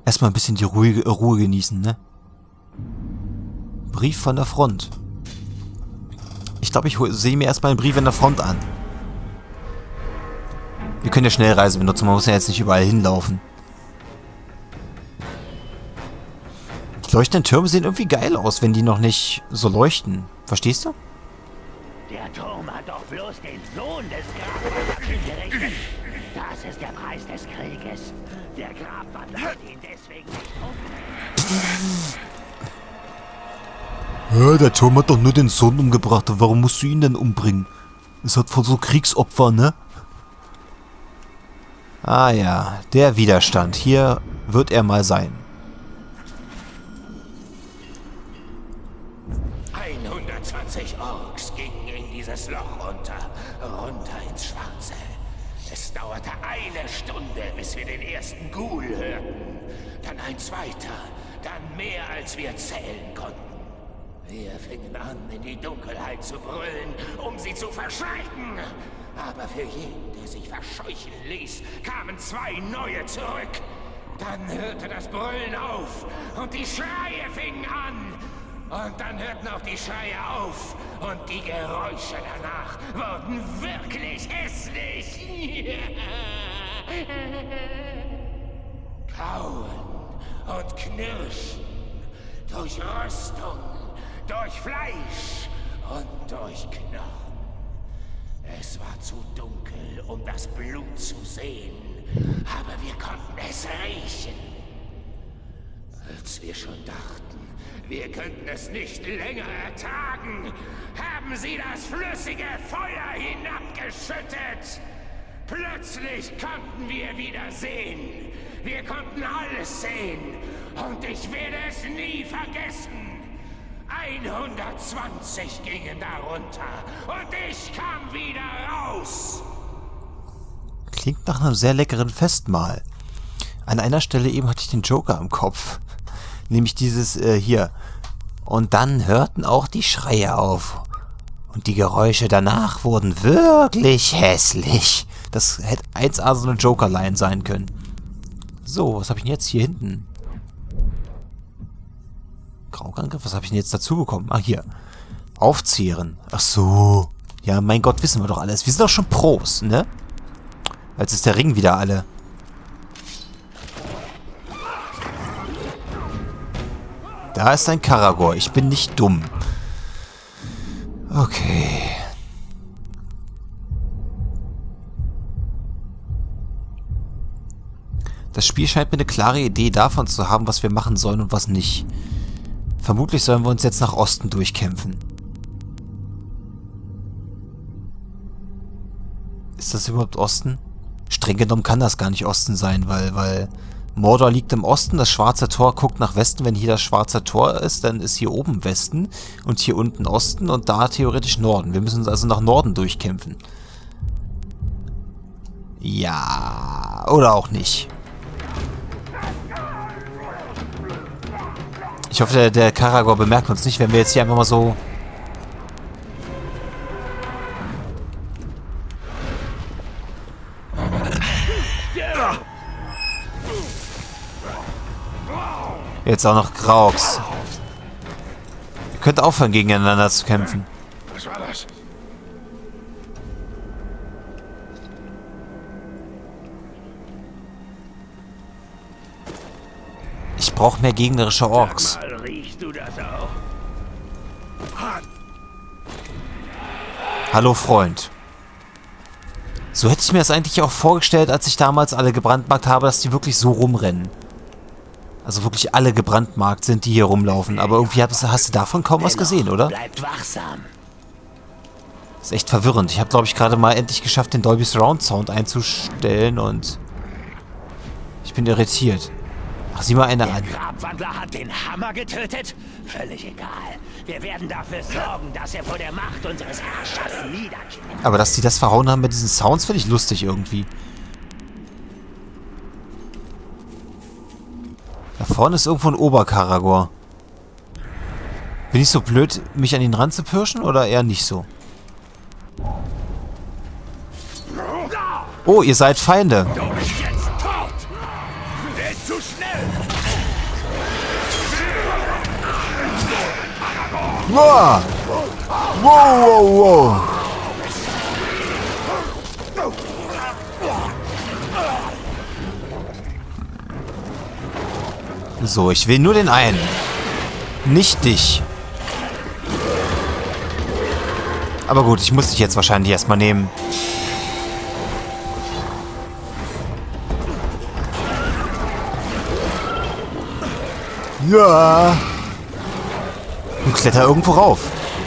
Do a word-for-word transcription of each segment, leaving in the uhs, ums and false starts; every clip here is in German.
Erstmal ein bisschen die Ruhe, Ruhe genießen, ne? Brief von der Front. Ich glaube, ich sehe mir erstmal einen Brief an der Front an. Wir können ja Schnellreise benutzen, man muss ja jetzt nicht überall hinlaufen. Die leuchtenden Türme sehen irgendwie geil aus, wenn die noch nicht so leuchten. Verstehst du? Der Turm hat doch bloß den Sohn des Grabwandlers hingerichtet. Das ist der Preis des Krieges. Der Grabwandler hat ihn deswegen nicht umgebracht. Ja, der Turm hat doch nur den Sohn umgebracht. Warum musst du ihn denn umbringen? Es hat von so Kriegsopfer, ne? Ah ja, der Widerstand. Hier wird er mal sein. hundertzwanzig Orks gingen in dieses Loch runter, runter ins Schwarze. Es dauerte eine Stunde, bis wir den ersten Ghoul hörten. Dann ein zweiter, dann mehr, als wir zählen konnten. Wir fingen an, in die Dunkelheit zu brüllen, um sie zu verschrecken. Aber für jeden, der sich verscheuchen ließ, kamen zwei neue zurück. Dann hörte das Brüllen auf und die Schreie fingen an. Und dann hörten auch die Schreie auf und die Geräusche danach wurden wirklich hässlich. Kauen und Knirschen, durch Rüstung, durch Fleisch und durch Knochen. Es war zu dunkel, um das Blut zu sehen, aber wir konnten es riechen. Als wir schon dachten, wir könnten es nicht länger ertragen, haben sie das flüssige Feuer hinabgeschüttet. Plötzlich konnten wir wieder sehen. Wir konnten alles sehen. Und ich werde es nie vergessen. hundertzwanzig gingen darunter. Und ich kam wieder raus. Klingt nach einem sehr leckeren Festmahl. An einer Stelle eben hatte ich den Joker im Kopf. Nämlich dieses äh, hier. Und dann hörten auch die Schreie auf. Und die Geräusche danach wurden wirklich hässlich. Das hätte eins A so eine Joker-Line sein können. So, was habe ich denn jetzt hier hinten? Graugangriff, was habe ich denn jetzt dazu bekommen? Ah, hier. Aufzehren. Ach so. Ja, mein Gott, wissen wir doch alles. Wir sind doch schon Pros, ne? Jetzt ist der Ring wieder alle. Da ist ein Karagor. Ich bin nicht dumm. Okay. Das Spiel scheint mir eine klare Idee davon zu haben, was wir machen sollen und was nicht. Vermutlich sollen wir uns jetzt nach Osten durchkämpfen. Ist das überhaupt Osten? Streng genommen kann das gar nicht Osten sein, weil, weil Mordor liegt im Osten, das Schwarze Tor guckt nach Westen. Wenn hier das Schwarze Tor ist, dann ist hier oben Westen und hier unten Osten und da theoretisch Norden. Wir müssen uns also nach Norden durchkämpfen. Ja, oder auch nicht. Ich hoffe, der, der Karagor bemerkt uns nicht, wenn wir jetzt hier einfach mal so... Jetzt auch noch Graux. Ihr könnt aufhören, gegeneinander zu kämpfen. Was war das? Ich brauche mehr gegnerische Orks. Sag mal, riechst du das auch? Hallo, Freund. So hätte ich mir das eigentlich auch vorgestellt, als ich damals alle gebrandmarkt habe, dass die wirklich so rumrennen. Also wirklich alle gebrandmarkt sind, die hier rumlaufen. Aber irgendwie hast, hast du davon kaum was gesehen, oder? Bleibt wachsam. Das ist echt verwirrend. Ich habe, glaube ich, gerade mal endlich geschafft, den Dolby Surround Sound einzustellen und ich bin irritiert. Ach, sieh mal eine an. Der Grabwandler hat den Hammer getötet? Völlig egal. Wir werden dafür sorgen, dass er vor der Macht unseres Herrschers niederkniet. Aber dass die das verhauen haben mit diesen Sounds, finde ich lustig irgendwie. Da vorne ist irgendwo ein Oberkaragor. Bin ich so blöd, mich an ihn ranzupirschen oder eher nicht so? Oh, ihr seid Feinde. Du bist jetzt tot! Nicht zu schnell! Wow! Wow, wow, wow! So, ich will nur den einen. Nicht dich. Aber gut, ich muss dich jetzt wahrscheinlich erstmal nehmen. Ja. Und kletter irgendwo rauf.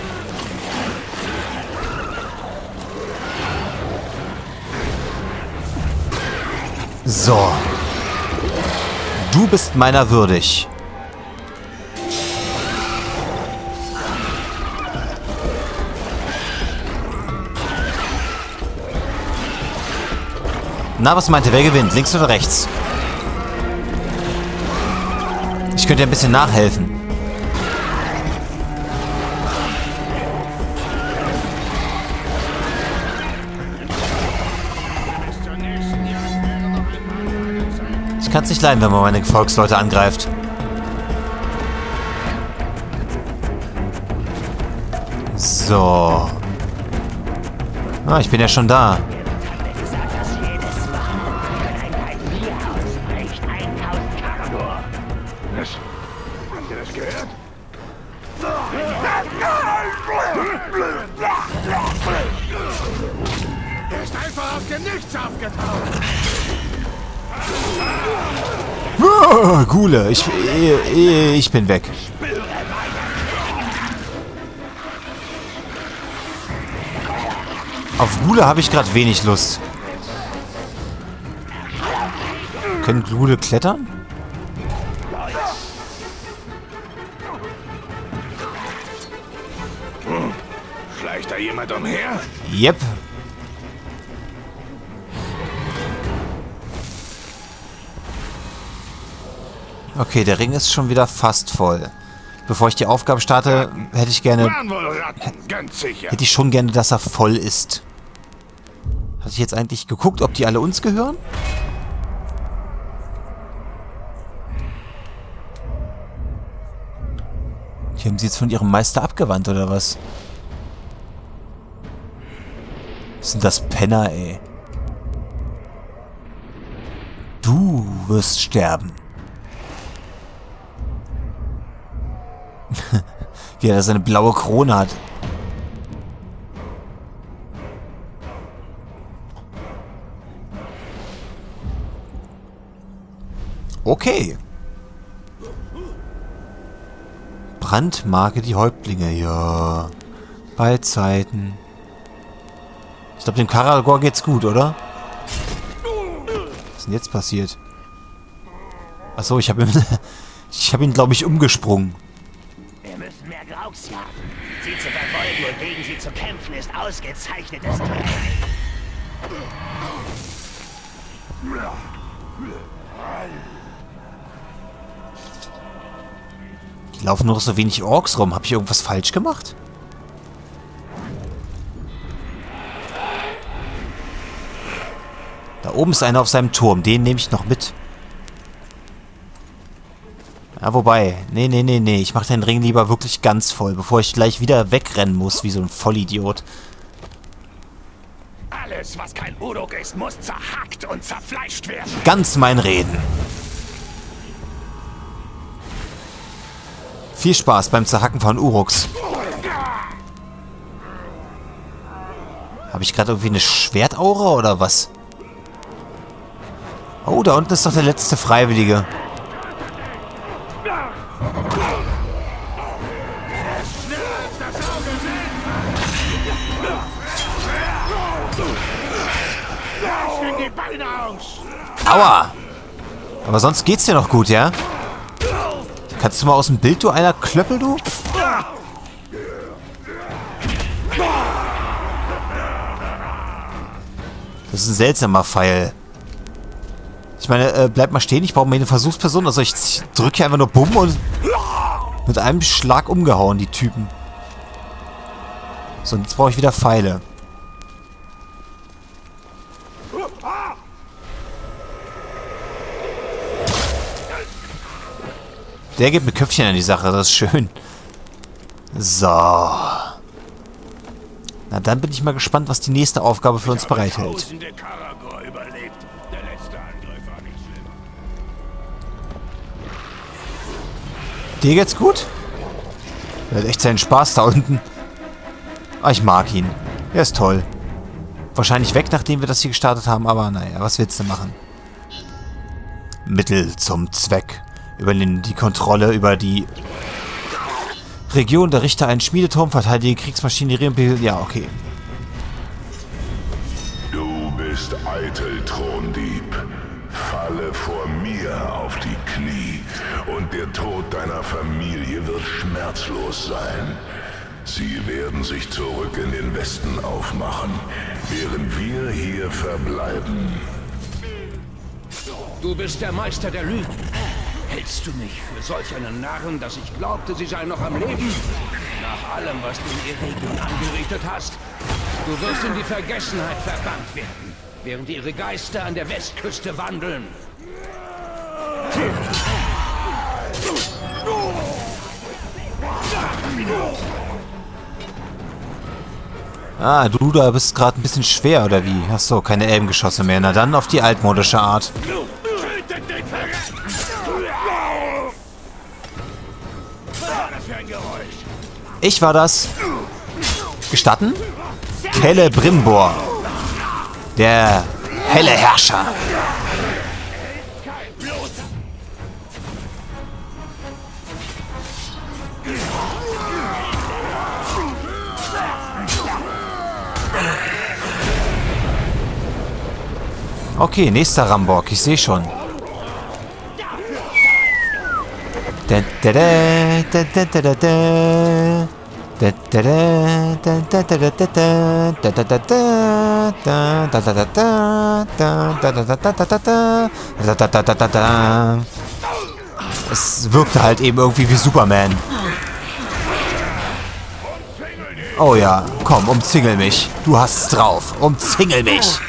So. Du bist meiner würdig. Na, was meint ihr? Wer gewinnt? Links oder rechts? Ich könnte ein bisschen nachhelfen. Ich kann es nicht leiden, wenn man meine Volksleute angreift. So. Ah, ich bin ja schon da. Er ist einfach aus dem Nichts aufgetaucht. Oh, Gule, ich, ich, ich bin weg. Auf Gule habe ich gerade wenig Lust. Können Gule klettern? Schleicht da jemand umher? Yep. Okay, der Ring ist schon wieder fast voll. Bevor ich die Aufgabe starte, hätte ich gerne... Ganz sicher. Hätte ich schon gerne, dass er voll ist. Hatte ich jetzt eigentlich geguckt, ob die alle uns gehören? Die haben sie jetzt von ihrem Meister abgewandt, oder was? Was sind das Penner, ey? Du wirst sterben. Wie er da seine blaue Krone hat. Okay. Brandmarke die Häuptlinge, ja. Bei Zeiten. Ich glaube, dem Karagor geht's gut, oder? Was ist denn jetzt passiert? Achso, ich habe ihn... ich habe ihn, glaube ich, umgesprungen. Wir müssen mehr Grauks jagen. Sie zu verfolgen und gegen sie zu kämpfen ist ausgezeichnetes Training. Hier laufen nur so wenig Orks rum. Habe ich irgendwas falsch gemacht? Da oben ist einer auf seinem Turm. Den nehme ich noch mit. Ja, wobei. Nee, nee, nee, nee. Ich mache den Ring lieber wirklich ganz voll, bevor ich gleich wieder wegrennen muss, wie so ein Vollidiot. Alles, was kein Uruk ist, muss zerhackt und zerfleischt werden. Ganz mein Reden. Viel Spaß beim Zerhacken von Uruks. Habe ich gerade irgendwie eine Schwertaura oder was? Oh, da unten ist doch der letzte Freiwillige. Aua! Aber sonst geht's dir noch gut, ja? Kannst du mal aus dem Bild, du einer Klöppel, du? Das ist ein seltsamer Pfeil. Ich meine, äh, bleib mal stehen, ich brauche mir eine Versuchsperson. Also ich drücke hier einfach nur Bumm und mit einem Schlag umgehauen, die Typen. So, und jetzt brauche ich wieder Pfeile. Der gibt mir Köpfchen an die Sache, das ist schön. So. Na, dann bin ich mal gespannt, was die nächste Aufgabe für uns bereithält. Dir geht's gut? Er hat echt seinen Spaß da unten. Ah, ich mag ihn. Er ist toll. Wahrscheinlich weg, nachdem wir das hier gestartet haben, aber naja, was willst du machen? Mittel zum Zweck. Übernehmen die Kontrolle über die Region, der Richter einen Schmiedeturm, verteidige Kriegsmaschinerie und... Ja, okay. Du bist eitel, Throndieb. Falle vor mir auf die Knie und der Tod deiner Familie wird schmerzlos sein. Sie werden sich zurück in den Westen aufmachen, während wir hier verbleiben. Du bist der Meister der Lügen. Hältst du mich für solch einen Narren, dass ich glaubte, sie seien noch am Leben? Nach allem, was du in ihrer Region angerichtet hast, du wirst in die Vergessenheit verbannt werden, während ihre Geister an der Westküste wandeln. Ah, du da bist gerade ein bisschen schwer, oder wie? Achso, keine Elbengeschosse mehr. Na dann auf die altmodische Art. Ich war das. Gestatten? Celebrimbor. Der helle Herrscher. Okay, nächster Rambock, ich sehe schon. Es wirkte halt eben irgendwie wie Superman. Oh ja, komm, umzingel mich. Du hast's drauf. Umzingel mich.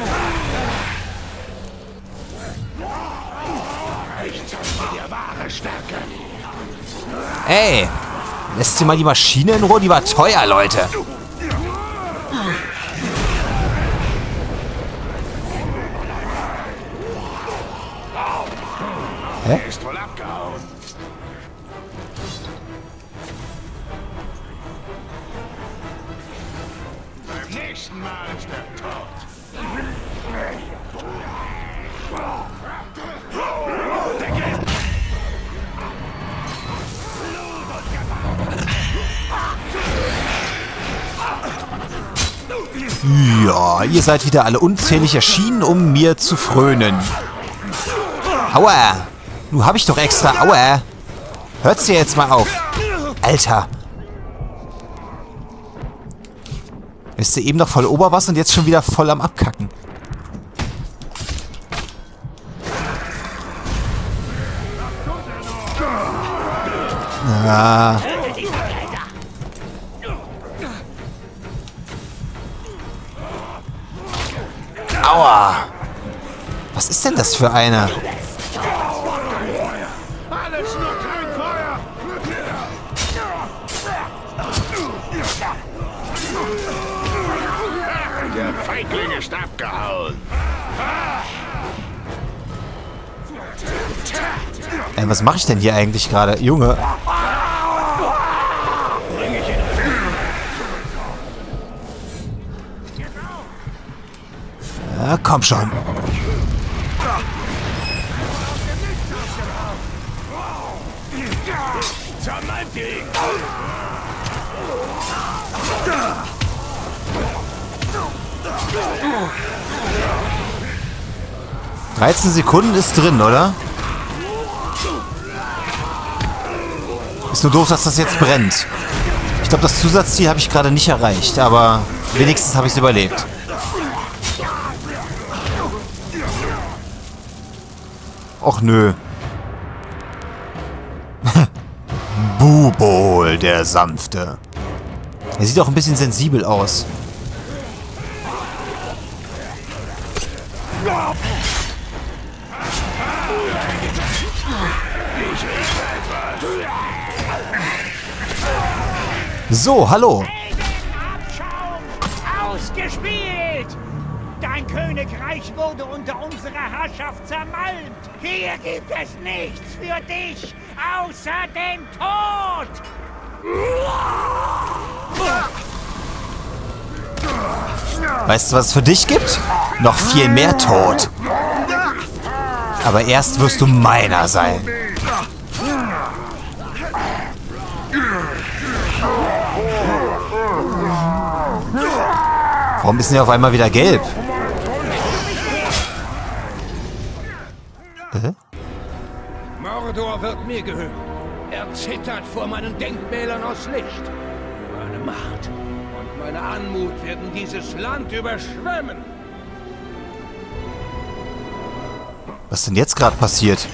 Ey, lässt ihr mal die Maschine in Ruhe? Die war teuer, Leute. Hä? Ist wohl abgehauen. Beim nächsten Mal ist er tot. Ja, ihr seid wieder alle unzählig erschienen, um mir zu frönen. Aua! Nun hab ich doch extra... Aua! Hört's dir jetzt mal auf. Alter. Ist ihr eben noch voll Oberwas und jetzt schon wieder voll am Abkacken. Ah. Aua! Was ist denn das für einer? Alles nur kein Feuer! Der Feigling ist abgehauen. Ey, was mache ich denn hier eigentlich gerade? Junge. Ja, komm schon. dreizehn Sekunden ist drin, oder? Ist nur doof, dass das jetzt brennt. Ich glaube, das Zusatzziel habe ich gerade nicht erreicht, aber wenigstens habe ich es überlebt. Och nö. Bubol, der Sanfte. Er sieht auch ein bisschen sensibel aus. So, hallo. Heldenabschaum! Ausgespielt! Dein Königreich wurde unter unserer Herrschaft zermalmt. Hier gibt es nichts für dich, außer den Tod! Weißt du, was es für dich gibt? Noch viel mehr Tod. Aber erst wirst du meiner sein. Warum ist denn hier auf einmal wieder gelb? Äh? Mordor wird mir gehören. Er zittert vor meinen Denkmälern aus Licht. Meine Macht und meine Anmut werden dieses Land überschwemmen. Was ist denn jetzt gerade passiert?